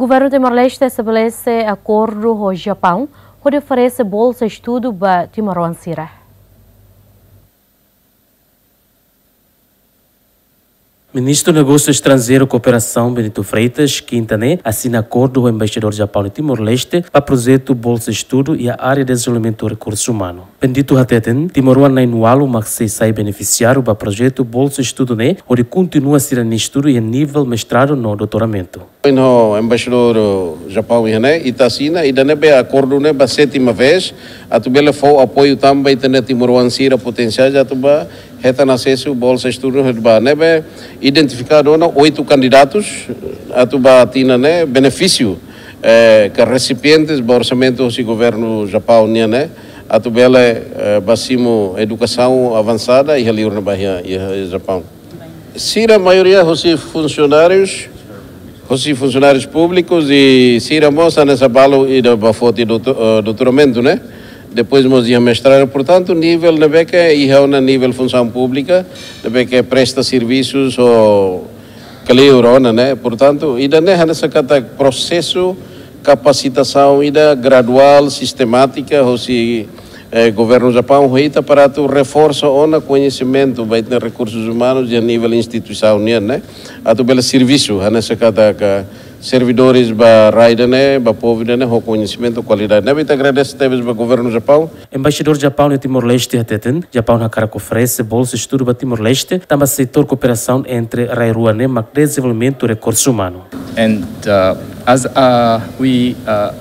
governo de Timor-Leste estabelece acordo com o Japão para oferecer bolsa de estudo para Timor-Leste. Ministro do Negócio Estrangeiro e Cooperação, Benito Freitas, quinta-feira, assina acordo com o embaixador do Japão em Timor-Leste para o projeto Bolsa de Estudo e a área de desenvolvimento de recursos humanos. Benito Hateten, Timor-Leste na Inualo, mas se sai beneficiário do projeto Bolsa de Estudo, onde continua a ser em estudo e a nível mestrado no doutoramento. O embaixador do Japão está assinando e daí o acordo para a sétima vez, a tubela foi apoio também na Timor-Leste potencial já tuba reta na acesso bolsa estudo nebe identificado 8 candidatos a tuba tina benefício que recipientes do orçamento do governo Japão a tubela basimo educação avançada e ali na Bahia e Japão. Se a maioria dos funcionários públicos e se a moça nessa balo e da foto do doutoramento, depois nós ia mestrar, portanto, nível de que é na nível função pública, de que presta serviços ou cleurona, portanto, e daí nessa processo capacitação ida gradual, sistemática, ou se governo do Japão reita para tu reforço o conhecimento vai ter recursos humanos e a nível instituição, a tu bela serviço, nessa servidores ba raida ba povo o conhecimento qualidade. Nebe te agradece teves ba governo do Japão. Embaixador do Japão no Timor-Leste Hateten, Japão na cara que oferece bolsa de estudo para Timor-Leste, também setor cooperação entre Rairua e desenvolvimento de recursos humanos. And as we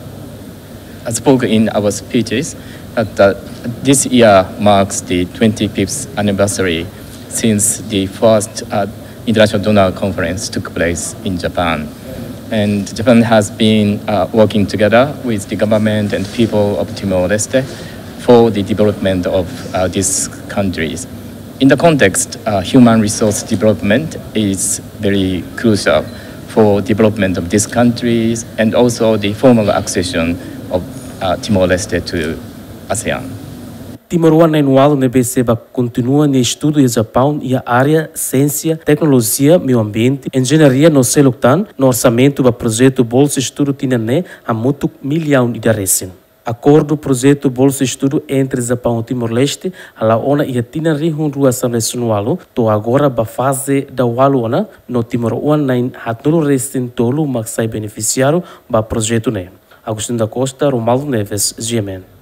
spoke in our speeches, this year marks the 25th anniversary since the first International Donor Conference took place in Japan. And Japan has been working together with the government and people of Timor-Leste for the development of these countries. In the context, human resource development is very crucial for development of these countries and also the formal accession of Timor-Leste to ASEAN. Timor-Leste anual na BCBA continua no estudo do Japão e a área ciência, tecnologia, meio ambiente, engenharia no Seluktan, no orçamento do projeto Bolsa de Estudo tinha a muito milhão de recém. Acordo projeto Bolsa de Estudo entre Japão e Timor-Leste, a ona e a tina rihunruação nacional, to agora ba fase da walona no Timor-Leste na hatulu recém tolo mas sai beneficiário ba projeto ne. Agostinho da Costa, Romualdo Neves, GMN.